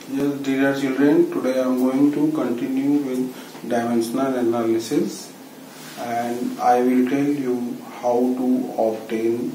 Yes, dear children, today I am going to continue with dimensional analysis and I will tell you how to obtain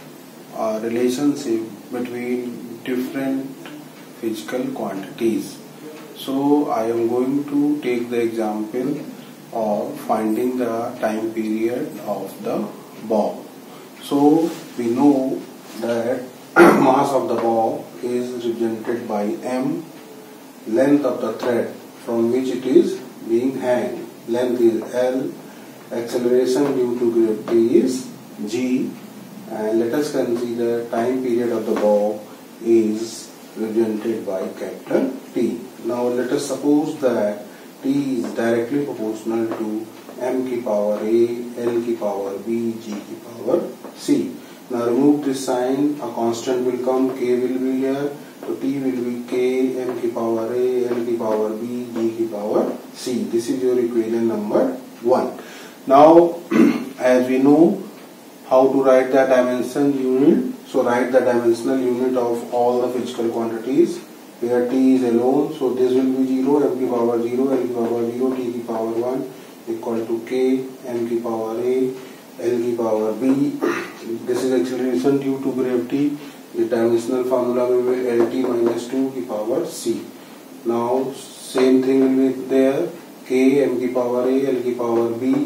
a relationship between different physical quantities. So I am going to take the example of finding the time period of the bob. So we know that mass of the bob is represented by m, length of the thread from which it is being hanged, length is L, acceleration due to gravity is g, and let us consider time period of the bob is represented by capital T. Now let us suppose that T is directly proportional to m ki power a, L ki power b, g ki power c. Now remove this sign, a constant will come, k will be here. So T will be k, m ki power a, L ki power b, g ki power c. This is your equation number 1. Now as we know how to write the dimension unit, so write the dimensional unit of all the physical quantities. Here T is alone, so this will be 0, m ki power 0, L ki power 0, T ki power 1 equal to k, m ki power a, L ki power b. This is acceleration due to gravity. The dimensional formula will be LT minus 2 ki power c. Now same thing will be there, k, m ki power a, L ki power b,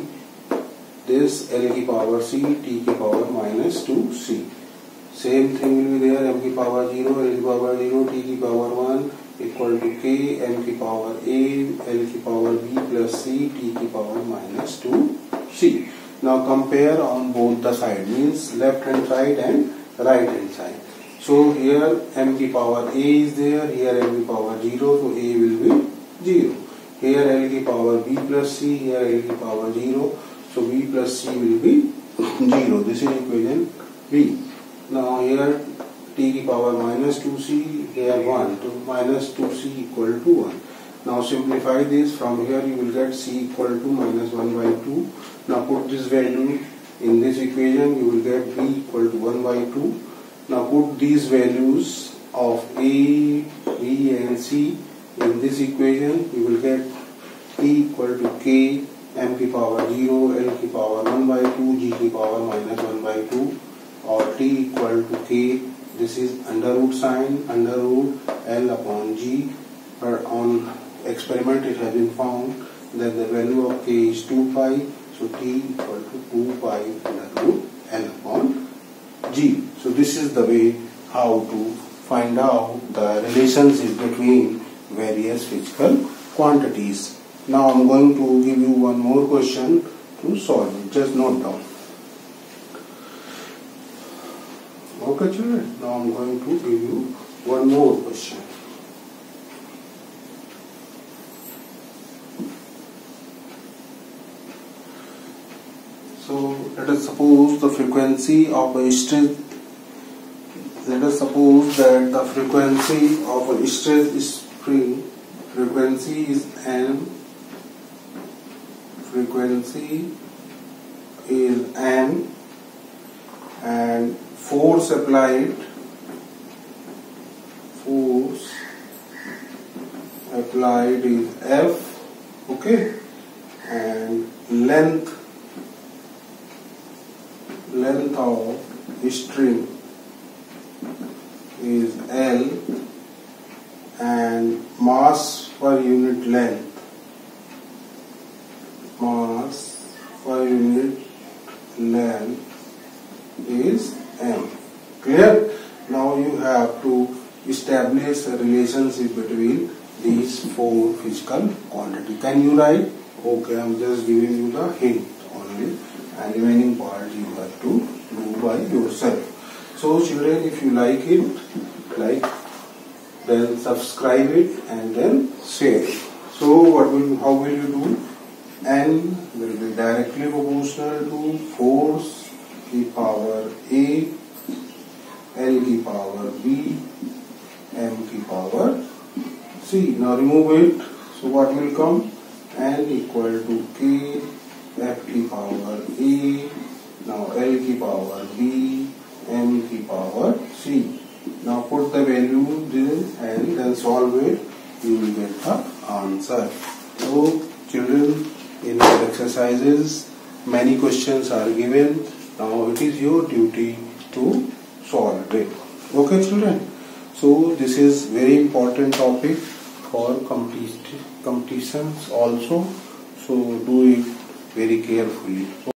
this L ki power c, T ki power minus 2c. Same thing will be there, m ki power 0, L ki power 0, T ki power 1 equal to k, m ki power a, L ki power b plus c, T ki power minus 2c. Now compare on both the side, means left hand side and right hand side. So here m ki power a is there, here m ki power 0, so a will be 0. Here L ki power b plus c, here L ki power 0, so b plus c will be 0. This is equation b. Now here t ki power minus 2c, here 1, so minus 2c equal to 1. Now simplify this, from here you will get c equal to minus 1 by 2. Now put this value in this equation, you will get b equal to 1 by 2. Now put these values of a, b and c in this equation, you will get t equal to k, m ki power 0, L ki power 1 by 2, g ki power minus 1 by 2, or t equal to k. This is under root sign, under root L upon g. But on experiment it has been found that the value of k is 2 pi, so t equal to 2 pi under root L upon g. So this is the way how to find out the relationship between various physical quantities. Now I am going to give you one more question to solve it. Just note down. Okay children, now I am going to give you one more question. So let us suppose the frequency of a stress. Let us suppose that the frequency of a stress spring frequency is n. Frequency is n, and force applied is F. Okay, and length of string is L, and mass per unit length is m. Clear? Now you have to establish a relationship between these four physical quantities. Can you write? Okay, I am just giving you the hint only, and remaining part you have to do by yourself. So children, if you like it, then subscribe it and then share it. So how will you do? N will be directly proportional to force ki power a, L ki power b, m ki power c. Now remove it. So what will come? N equal to k, F ki power a, now L ki power b, m ki power c. Now put the value there and then solve it. you will get the answer. So children, in your exercises many questions are given. Now it is your duty to solve it. Okay children, so this is very important topic for competitions also, so do it very carefully.